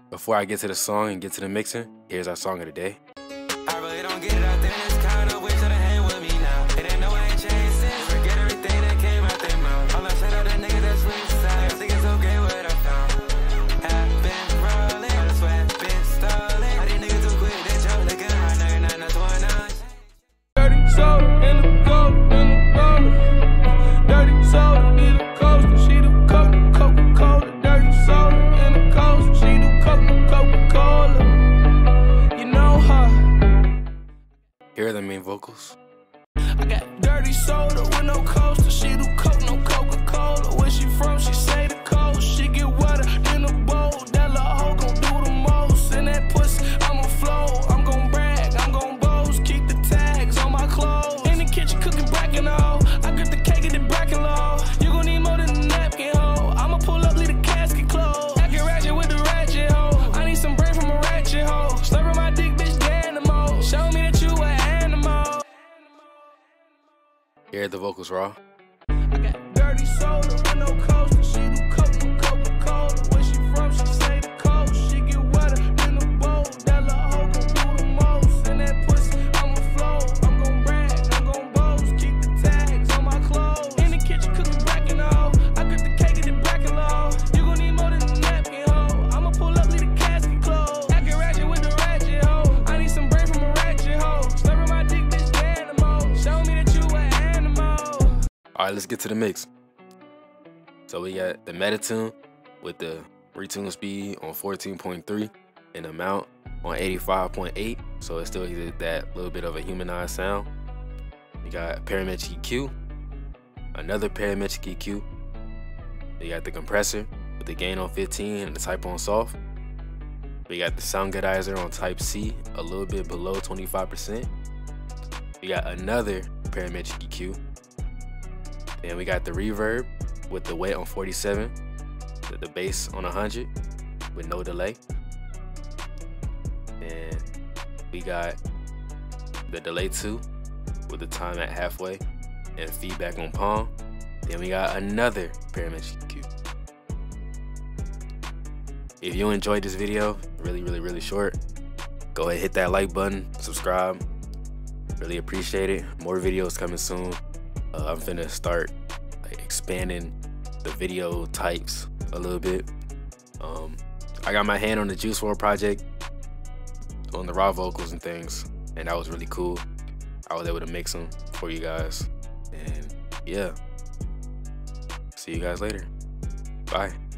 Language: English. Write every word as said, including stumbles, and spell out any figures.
Before I get to the song and get to the mixing, here's our song of the day. I really don't get it out there, it's kind of wish that I hang with me now. It ain't no I ain't changed since. Forget everything that came out their mouth. All I said out that nigga that's sweet side. I think it's okay what I found. Have been rolling, all the sweat been stolen. All these niggas too quick, they jump like a hot nigga, not not one nine. Dirty soda in the gold, in the gold. Dirty soda, need a coaster, she do coke, Coca-Cola. Dirty soda in the coaster, she do coke, Coca-Cola. You know her. Here are the main vocals. I got dirty soda with no coaster, she do coke, no Coca-Cola. Where she from, she say the coast, she get wetter in the bowl. That little hoe gon' do the most, in that pussy I'ma flow. I'm gon' brag, I'm gon' boast, keep the tags on my clothes. In the kitchen cooking bracken all, I got the cake and the bracken low. You gon' need more than a napkin, ho. I'ma pull up, leave the casket closed. I get ratchet with the ratchet, ho. I need some brain from a ratchet, ho. Slurping my dick, bitch, Danimo. Show me that you an animal. Here are the vocals raw. I got dirty soda with no coaster, she do coke, no Coca-Cola. Where she from, she say the coast, she get wetter in the bowl. That little hoe gon' do the most, in that pussy I'ma flow. I'm gon' brag, I'm gon' boast, keep the tags on my clothes. In the kitchen cooking bracken all, I got the cake and the bracken low. You gon' need more than a napkin, ho. I'ma pull up, leave the casket closed. I get ratchet with the ratchet, ho. I need some brain from a ratchet, ho. Slurping my dick, bitch, Danimo. Show me that you an animal. All right, let's get to the mix. So we got the Metatune with the retune speed on fourteen point three and the amount on eighty-five point eight. So it still gives that little bit of a humanized sound. We got parametric E Q, another parametric E Q. We got the compressor with the gain on fifteen and the type on soft. We got the sound goodizer on type C, a little bit below twenty-five percent. We got another parametric E Q. Then we got the reverb with the wet on forty-seven, the, the bass on one hundred with no delay. Then we got the delay two with the time at halfway and feedback on palm. Then we got another parametric E Q. If you enjoyed this video, really, really, really short, go ahead, hit that like button, subscribe. Really appreciate it. More videos coming soon. Uh, I'm finna start like, expanding the video types a little bit. Um, I got my hand on the Juice world project, on the raw vocals and things, and that was really cool. I was able to mix them for you guys, and yeah. See you guys later. Bye.